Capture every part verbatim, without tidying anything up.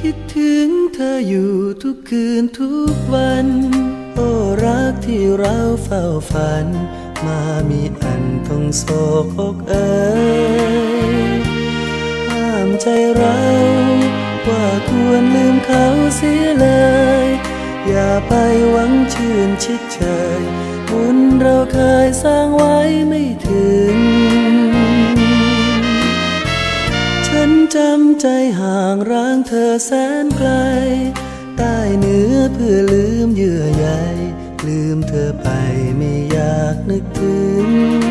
คิดถึงเธออยู่ทุกคืนทุกวันโอ้รักที่เราเฝ้าฝันมามีอันต้องโศกอกเอ่ยห้ามใจเราว่าควรลืมเขาเสียเลยอย่าไปหวังชื่นชิดเชยบุญเราเคยสร้างไว้ไม่ถึงฉันจำใจห่างร้างเธอแสนไกลใต้เนื้อเพื่อลืมเยื่อใยลืมเธอไปไม่อยากนึกถึง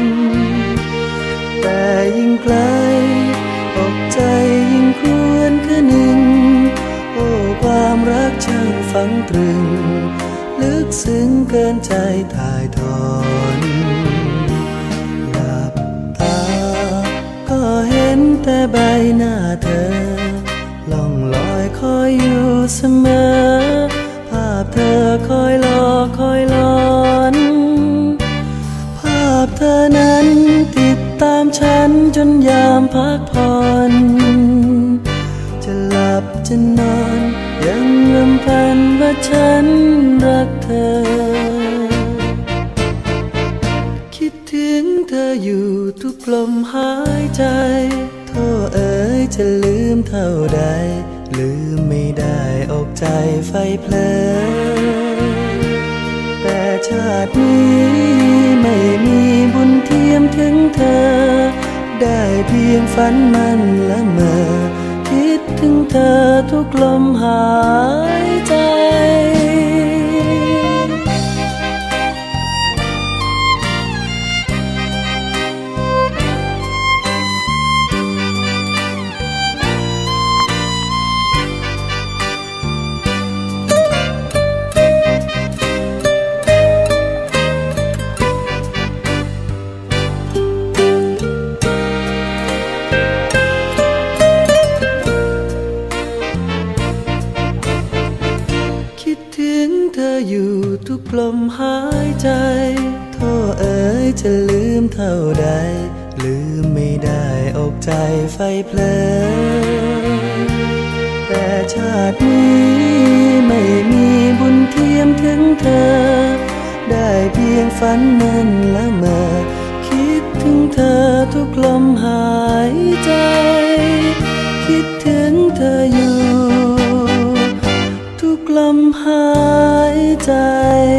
แต่ยิ่งไกลอกใจยิ่งครวญคืนหนึ่งโอ้ความรักช่างฝังตรึงลึกซึ้งเกินใจถ่ายทอนหลับตาก็เห็นแต่ใบหน้าเธอล่องลอยคอยอยู่เสมอภาพเธอคอยหลอกคอยหลอนภาพเธอนั้นติดตามฉันจนยามพักผ่อนจะหลับจะนอนยังรำพันว่าฉันรักเธอคิดถึงเธออยู่ทุกลมหายใจโทษเอ๋ยจะลืมเท่าใดลืมไม่ได้อกใจไฟเพลินแต่ชาตินี้ไม่มีบุญเทียมถึงเธอได้เพียงฝันมันละเมอคิดถึงเธอทุกลมหายใจเธออยู่ทุกลมหายใจโทษเอ๋ยจะลืมเท่าใดลืมไม่ได้อกใจไฟเพลินแต่ชาตินี้ไม่มีบุญเทียมถึงเธอได้เพียงฝันนั้นละเมอคิดถึงเธอทุกลมหายใจคิดถึงเธออยู่ทุกลมหายใจ